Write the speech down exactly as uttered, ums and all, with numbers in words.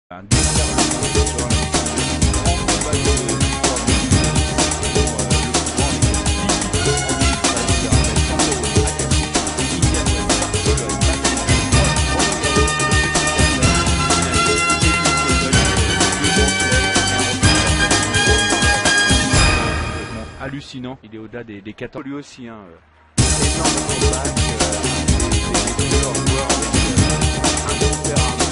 Un déferlement sur un grand combat de l'histoire du hallucinant, il est au-delà des, des quatorze lui aussi hein. Énorme comeback, euh, des, des, des joueurs avec euh, un super